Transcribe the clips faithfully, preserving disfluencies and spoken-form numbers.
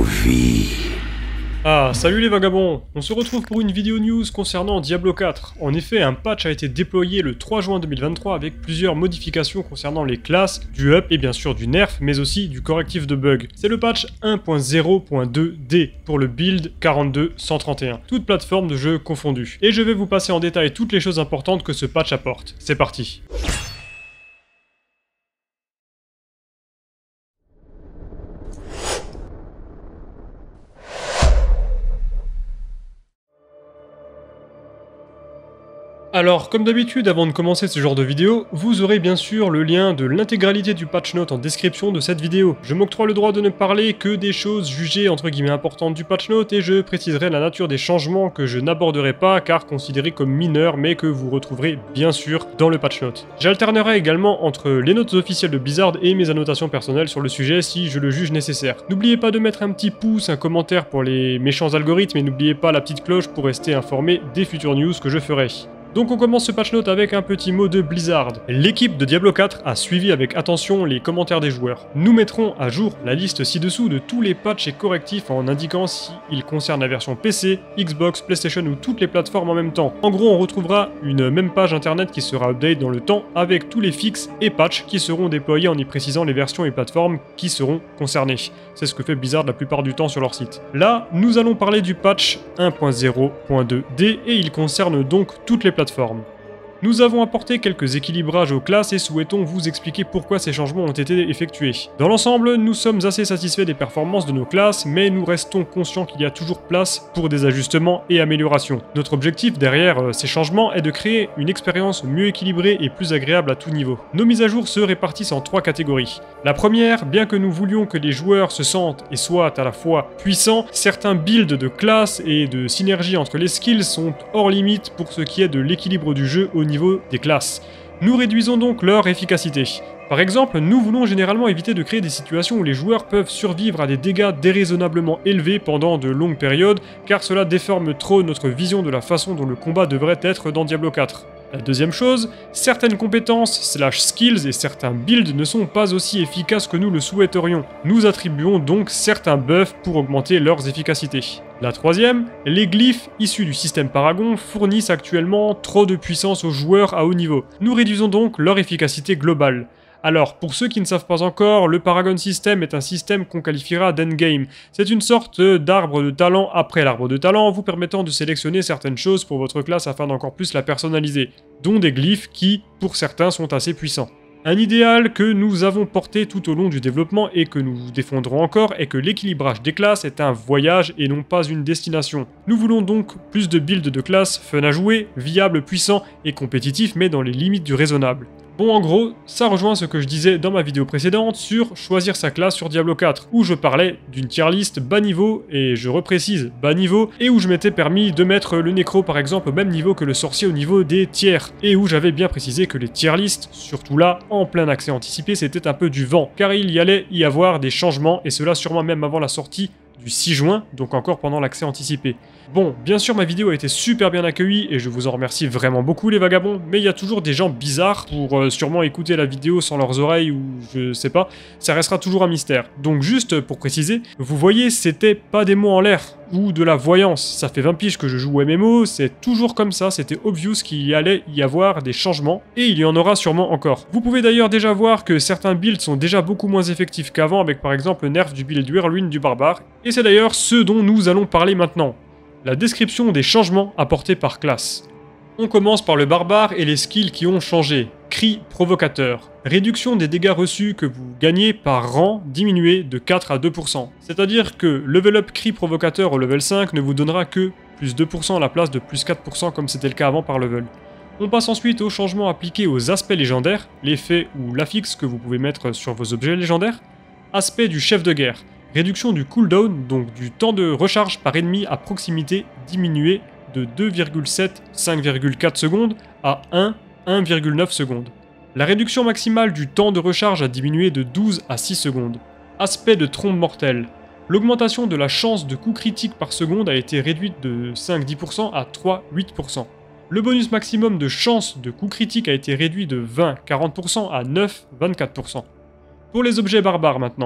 vie. Ah, salut les vagabonds! On se retrouve pour une vidéo news concernant Diablo quatre. En effet, un patch a été déployé le trois juin deux mille vingt-trois avec plusieurs modifications concernant les classes, du up et bien sûr du nerf, mais aussi du correctif de bugs. C'est le patch un point zéro point deux D pour le build quarante-deux cent trente et un, toutes plateformes de jeu confondues. Et je vais vous passer en détail toutes les choses importantes que ce patch apporte. C'est parti! Alors, comme d'habitude, avant de commencer ce genre de vidéo, vous aurez bien sûr le lien de l'intégralité du patch note en description de cette vidéo. Je m'octroie le droit de ne parler que des choses jugées entre guillemets importantes du patch note et je préciserai la nature des changements que je n'aborderai pas car considérés comme mineurs mais que vous retrouverez bien sûr dans le patch note. J'alternerai également entre les notes officielles de Blizzard et mes annotations personnelles sur le sujet si je le juge nécessaire. N'oubliez pas de mettre un petit pouce, un commentaire pour les méchants algorithmes et n'oubliez pas la petite cloche pour rester informé des futures news que je ferai. Donc on commence ce patch note avec un petit mot de Blizzard. L'équipe de Diablo quatre a suivi avec attention les commentaires des joueurs. Nous mettrons à jour la liste ci-dessous de tous les patchs et correctifs en indiquant s'ils concernent la version P C, Xbox, PlayStation ou toutes les plateformes en même temps. En gros, on retrouvera une même page internet qui sera update dans le temps avec tous les fixes et patchs qui seront déployés en y précisant les versions et plateformes qui seront concernées. C'est ce que fait Blizzard la plupart du temps sur leur site. Là, nous allons parler du patch un point zéro point deux D et il concerne donc toutes les plateformes. Plateforme. Nous avons apporté quelques équilibrages aux classes et souhaitons vous expliquer pourquoi ces changements ont été effectués. Dans l'ensemble, nous sommes assez satisfaits des performances de nos classes, mais nous restons conscients qu'il y a toujours place pour des ajustements et améliorations. Notre objectif derrière ces changements est de créer une expérience mieux équilibrée et plus agréable à tout niveau. Nos mises à jour se répartissent en trois catégories. La première, bien que nous voulions que les joueurs se sentent et soient à la fois puissants, certains builds de classes et de synergie entre les skills sont hors limite pour ce qui est de l'équilibre du jeu au niveau niveau des classes. Nous réduisons donc leur efficacité. Par exemple, nous voulons généralement éviter de créer des situations où les joueurs peuvent survivre à des dégâts déraisonnablement élevés pendant de longues périodes, car cela déforme trop notre vision de la façon dont le combat devrait être dans Diablo quatre. La deuxième chose, certaines compétences slash skills et certains builds ne sont pas aussi efficaces que nous le souhaiterions. Nous attribuons donc certains buffs pour augmenter leurs efficacités. La troisième, les glyphes issus du système Paragon fournissent actuellement trop de puissance aux joueurs à haut niveau. Nous réduisons donc leur efficacité globale. Alors, pour ceux qui ne savent pas encore, le Paragon System est un système qu'on qualifiera d'endgame. C'est une sorte d'arbre de talent après l'arbre de talent, vous permettant de sélectionner certaines choses pour votre classe afin d'encore plus la personnaliser, dont des glyphes qui, pour certains, sont assez puissants. Un idéal que nous avons porté tout au long du développement et que nous défendrons encore est que l'équilibrage des classes est un voyage et non pas une destination. Nous voulons donc plus de builds de classes fun à jouer, viables, puissants et compétitifs mais dans les limites du raisonnable. Bon, en gros, ça rejoint ce que je disais dans ma vidéo précédente sur choisir sa classe sur Diablo quatre, où je parlais d'une tier list bas niveau, et je reprécise bas niveau, et où je m'étais permis de mettre le nécro par exemple au même niveau que le sorcier au niveau des tiers, et où j'avais bien précisé que les tier lists, surtout là, en plein accès anticipé, c'était un peu du vent, car il y allait y avoir des changements, et cela sûrement même avant la sortie du six juin, donc encore pendant l'accès anticipé. Bon, bien sûr ma vidéo a été super bien accueillie et je vous en remercie vraiment beaucoup les vagabonds, mais il y a toujours des gens bizarres pour euh, sûrement écouter la vidéo sans leurs oreilles ou je sais pas, ça restera toujours un mystère. Donc juste pour préciser, vous voyez c'était pas des mots en l'air ou de la voyance, ça fait vingt piges que je joue au M M O, c'est toujours comme ça, c'était obvious qu'il allait y avoir des changements et il y en aura sûrement encore. Vous pouvez d'ailleurs déjà voir que certains builds sont déjà beaucoup moins effectifs qu'avant avec par exemple le nerf du build Whirlwind du barbare, et c'est d'ailleurs ce dont nous allons parler maintenant. La description des changements apportés par classe. On commence par le barbare et les skills qui ont changé. Cri provocateur. Réduction des dégâts reçus que vous gagnez par rang diminué de quatre à deux pour cent. C'est-à-dire que level up cri provocateur au level cinq ne vous donnera que plus deux pour cent à la place de plus quatre pour cent comme c'était le cas avant par level. On passe ensuite aux changements appliqués aux aspects légendaires, l'effet ou l'affixe que vous pouvez mettre sur vos objets légendaires. Aspect du chef de guerre. Réduction du cooldown, donc du temps de recharge par ennemi à proximité diminué de deux virgule sept à cinq virgule quatre secondes à un à un virgule neuf secondes. La réduction maximale du temps de recharge a diminué de douze à six secondes. Aspect de trompe mortelle. L'augmentation de la chance de coup critique par seconde a été réduite de cinq à dix pour cent à trois à huit pour cent. Le bonus maximum de chance de coup critique a été réduit de vingt à quarante pour cent à neuf à vingt-quatre pour cent. Pour les objets barbares maintenant.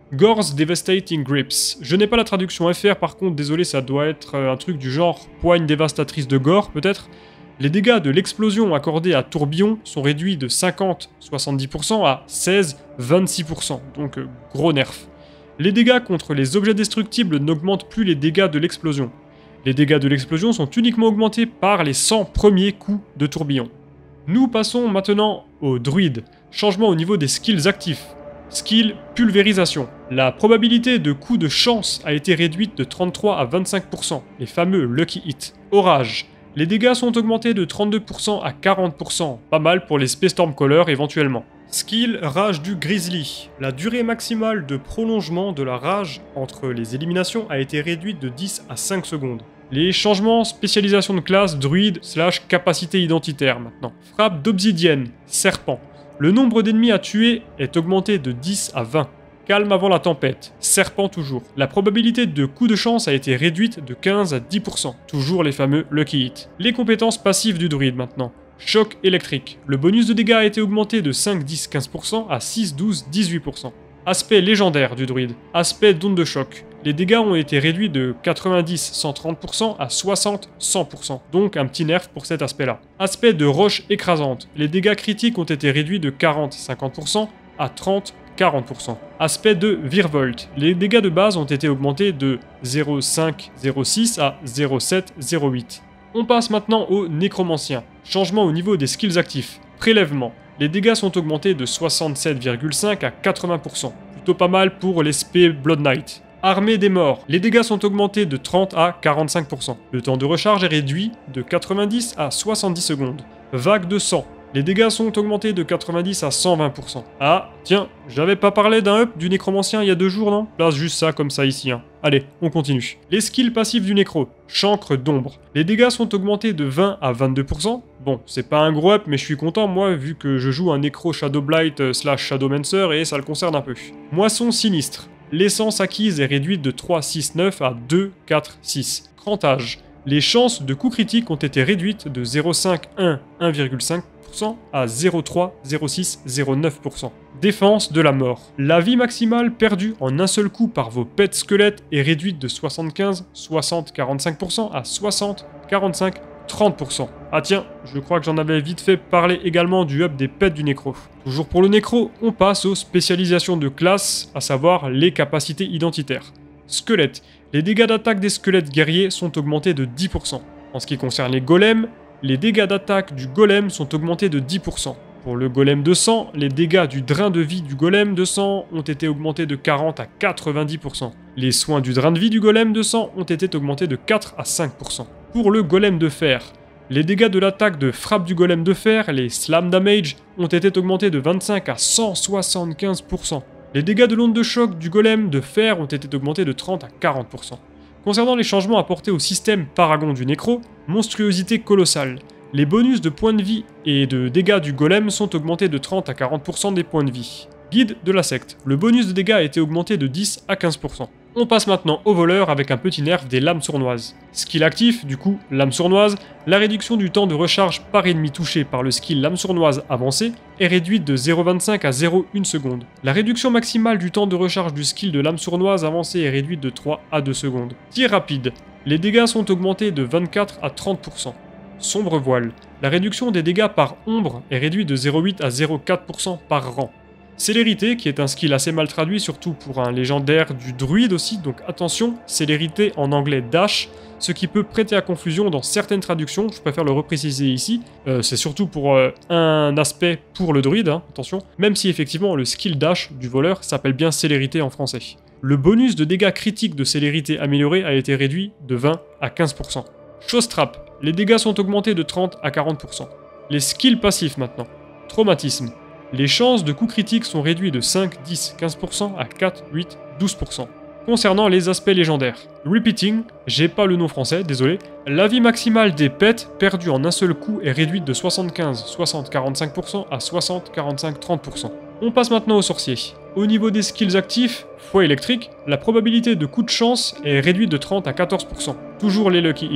Gore's Devastating Grips. Je n'ai pas la traduction F R, par contre, désolé, ça doit être un truc du genre poigne dévastatrice de gore, peut-être. Les dégâts de l'explosion accordés à Tourbillon sont réduits de cinquante à soixante-dix pour cent à seize à vingt-six pour cent, donc euh, gros nerf. Les dégâts contre les objets destructibles n'augmentent plus les dégâts de l'explosion. Les dégâts de l'explosion sont uniquement augmentés par les cent premiers coups de Tourbillon. Nous passons maintenant au druide. Changement au niveau des skills actifs. Skill pulvérisation. La probabilité de coup de chance a été réduite de trente-trois à vingt-cinq pour cent, les fameux lucky hits. Orage. Les dégâts sont augmentés de trente-deux pour cent à quarante pour cent, pas mal pour les Space Stormcaller éventuellement. Skill rage du grizzly. La durée maximale de prolongement de la rage entre les éliminations a été réduite de dix à cinq secondes. Les changements spécialisation de classe, druide slash capacité identitaire maintenant. Frappe d'obsidienne, serpent. Le nombre d'ennemis à tuer est augmenté de dix à vingt. Calme avant la tempête, serpent toujours. La probabilité de coup de chance a été réduite de quinze à dix pour cent. Toujours les fameux lucky hits. Les compétences passives du druide maintenant. Choc électrique. Le bonus de dégâts a été augmenté de cinq, dix, quinze pour cent à six, douze, dix-huit pour cent. Aspect légendaire du druide. Aspect d'onde de choc. Les dégâts ont été réduits de quatre-vingt-dix à cent trente pour cent à soixante à cent pour cent. Donc un petit nerf pour cet aspect-là. Aspect de roche écrasante. Les dégâts critiques ont été réduits de quarante à cinquante pour cent à trente à quarante pour cent. Aspect de virevolte. Les dégâts de base ont été augmentés de zéro virgule cinq zéro six à zéro virgule sept zéro huit. On passe maintenant au nécromancien. Changement au niveau des skills actifs. Prélèvement. Les dégâts sont augmentés de soixante-sept virgule cinq à quatre-vingts pour cent. Plutôt pas mal pour l'esprit Blood Knight. Armée des morts. Les dégâts sont augmentés de trente à quarante-cinq pour cent. Le temps de recharge est réduit de quatre-vingt-dix à soixante-dix secondes. Vague de sang. Les dégâts sont augmentés de quatre-vingt-dix à cent vingt pour cent. Ah, tiens, j'avais pas parlé d'un up du nécromancien il y a deux jours, non? Place juste ça comme ça ici, hein. Allez, on continue. Les skills passifs du nécro. Chancre d'ombre. Les dégâts sont augmentés de vingt à vingt-deux pour cent. Bon, c'est pas un gros up, mais je suis content, moi, vu que je joue un nécro Shadowblight euh, slash Shadowmancer et ça le concerne un peu. Moisson sinistre. L'essence acquise est réduite de trois, six, neuf à deux, quatre, six. Crantage. Les chances de coups critiques ont été réduites de zéro virgule cinq, un, un virgule cinq pour cent à zéro virgule trois, zéro virgule six, zéro virgule neuf pour cent. Défense de la mort. La vie maximale perdue en un seul coup par vos pets squelettes est réduite de soixante-quinze, soixante, quarante-cinq pour cent à soixante, quarante-cinq, trente pour cent. Ah tiens, je crois que j'en avais vite fait parler également du up des pets du nécro. Toujours pour le nécro, on passe aux spécialisations de classe, à savoir les capacités identitaires. Squelette. Les dégâts d'attaque des squelettes guerriers sont augmentés de dix pour cent. En ce qui concerne les golems, les dégâts d'attaque du golem sont augmentés de dix pour cent. Pour le golem de sang, les dégâts du drain de vie du golem de sang ont été augmentés de quarante à quatre-vingt-dix pour cent. Les soins du drain de vie du golem de sang ont été augmentés de quatre à cinq pour cent. Pour le golem de fer, les dégâts de l'attaque de frappe du golem de fer, les slam damage, ont été augmentés de vingt-cinq à cent soixante-quinze pour cent. Les dégâts de l'onde de choc du golem de fer ont été augmentés de trente à quarante pour cent. Concernant les changements apportés au système Paragon du Nécro, monstruosité colossale. Les bonus de points de vie et de dégâts du golem sont augmentés de trente à quarante pour cent des points de vie. Guide de la secte. Le bonus de dégâts a été augmenté de dix à quinze pour cent. On passe maintenant au voleur avec un petit nerf des lames sournoises. Skill actif, du coup, lame sournoise, la réduction du temps de recharge par ennemi touché par le skill lame sournoise avancé est réduite de zéro virgule vingt-cinq à zéro virgule une seconde. La réduction maximale du temps de recharge du skill de lame sournoise avancé est réduite de trois à deux secondes. Tir rapide. Les dégâts sont augmentés de vingt-quatre à trente pour cent. Sombre voile. La réduction des dégâts par ombre est réduite de zéro virgule huit à zéro virgule quatre pour cent par rang. Célérité, qui est un skill assez mal traduit, surtout pour un légendaire du druide aussi, donc attention, célérité en anglais dash, ce qui peut prêter à confusion dans certaines traductions, je préfère le repréciser ici, euh, c'est surtout pour euh, un aspect pour le druide, hein, attention, même si effectivement le skill dash du voleur s'appelle bien célérité en français. Le bonus de dégâts critiques de célérité amélioré a été réduit de vingt à quinze pour cent. Chose trap, les dégâts sont augmentés de trente à quarante pour cent. Les skills passifs maintenant. Traumatisme. Les chances de coups critiques sont réduits de cinq, dix, quinze pour cent à quatre, huit, douze pour cent. Concernant les aspects légendaires. Repeating, j'ai pas le nom français, désolé. La vie maximale des pets perdue en un seul coup est réduite de soixante-quinze, soixante, quarante-cinq pour cent à soixante, quarante-cinq, trente pour cent. On passe maintenant aux sorciers. Au niveau des skills actifs, fouet électrique, la probabilité de coup de chance est réduite de trente à quatorze pour cent. Toujours les lucky hits.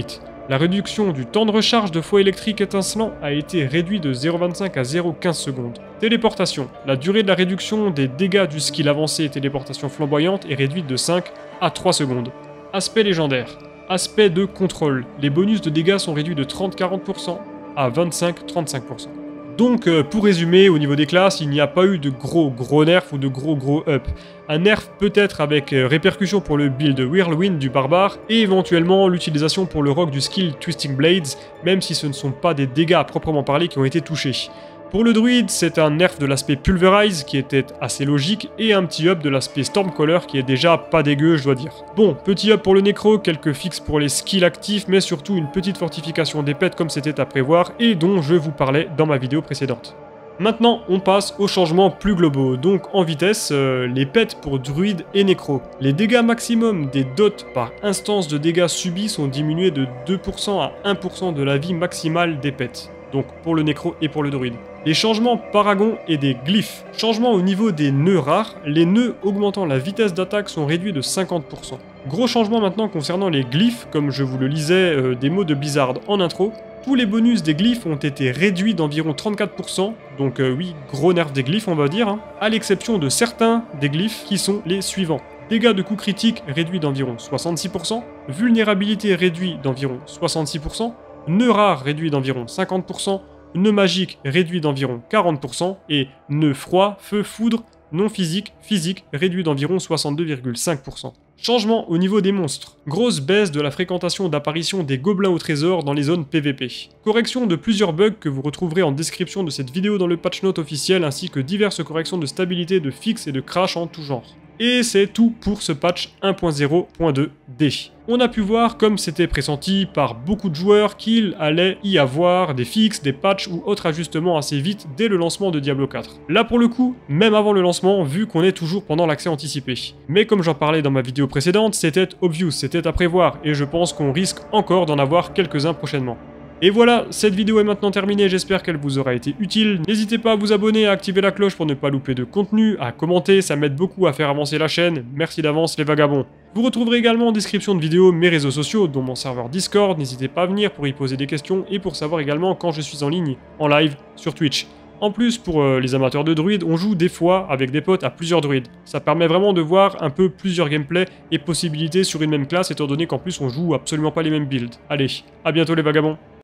La réduction du temps de recharge de fouet électrique étincelant a été réduit de zéro virgule vingt-cinq à zéro virgule quinze secondes. Téléportation. La durée de la réduction des dégâts du skill avancé téléportation flamboyante est réduite de cinq à trois secondes. Aspect légendaire. Aspect de contrôle. Les bonus de dégâts sont réduits de trente à quarante pour cent à vingt-cinq à trente-cinq pour cent. Donc, euh, pour résumer, au niveau des classes, il n'y a pas eu de gros gros nerfs ou de gros gros up. Un nerf peut-être avec euh, répercussion pour le build Whirlwind du barbare, et éventuellement l'utilisation pour le rock du skill Twisting Blades, même si ce ne sont pas des dégâts à proprement parler qui ont été touchés. Pour le druide, c'est un nerf de l'aspect Pulverize qui était assez logique, et un petit up de l'aspect Stormcaller qui est déjà pas dégueu, je dois dire. Bon, petit up pour le nécro, quelques fixes pour les skills actifs, mais surtout une petite fortification des pets comme c'était à prévoir, et dont je vous parlais dans ma vidéo précédente. Maintenant, on passe aux changements plus globaux, donc en vitesse, euh, les pets pour druide et nécro. Les dégâts maximum des dots par instance de dégâts subis sont diminués de deux pour cent à un pour cent de la vie maximale des pets. Donc pour le nécro et pour le druide. Les changements paragon et des glyphes. Changement au niveau des nœuds rares, les nœuds augmentant la vitesse d'attaque sont réduits de cinquante pour cent. Gros changement maintenant concernant les glyphes, comme je vous le lisais euh, des mots de Blizzard en intro. Tous les bonus des glyphes ont été réduits d'environ trente-quatre pour cent, donc euh, oui, gros nerf des glyphes on va dire, hein, à l'exception de certains des glyphes qui sont les suivants. Dégâts de coups critiques réduits d'environ soixante-six pour cent, vulnérabilité réduite d'environ soixante-six pour cent, nœud rare réduit d'environ cinquante pour cent, nœud magique réduit d'environ quarante pour cent, et nœud froid, feu, foudre, non physique, physique réduit d'environ soixante-deux virgule cinq pour cent. Changement au niveau des monstres. Grosse baisse de la fréquentation d'apparition des gobelins au trésor dans les zones P V P. Correction de plusieurs bugs que vous retrouverez en description de cette vidéo dans le patch note officiel, ainsi que diverses corrections de stabilité, de fixe et de crash en tout genre. Et c'est tout pour ce patch un point zéro point deux D. On a pu voir, comme c'était pressenti par beaucoup de joueurs, qu'il allait y avoir des fixes, des patchs ou autres ajustements assez vite dès le lancement de Diablo quatre. Là pour le coup, même avant le lancement, vu qu'on est toujours pendant l'accès anticipé. Mais comme j'en parlais dans ma vidéo précédente, c'était obvious, c'était à prévoir, et je pense qu'on risque encore d'en avoir quelques-uns prochainement. Et voilà, cette vidéo est maintenant terminée, j'espère qu'elle vous aura été utile. N'hésitez pas à vous abonner, à activer la cloche pour ne pas louper de contenu, à commenter, ça m'aide beaucoup à faire avancer la chaîne. Merci d'avance les vagabonds. Vous retrouverez également en description de vidéo mes réseaux sociaux, dont mon serveur Discord, n'hésitez pas à venir pour y poser des questions et pour savoir également quand je suis en ligne, en live, sur Twitch. En plus, pour euh, les amateurs de druides, on joue des fois avec des potes à plusieurs druides. Ça permet vraiment de voir un peu plusieurs gameplays et possibilités sur une même classe, étant donné qu'en plus on joue absolument pas les mêmes builds. Allez, à bientôt les vagabonds.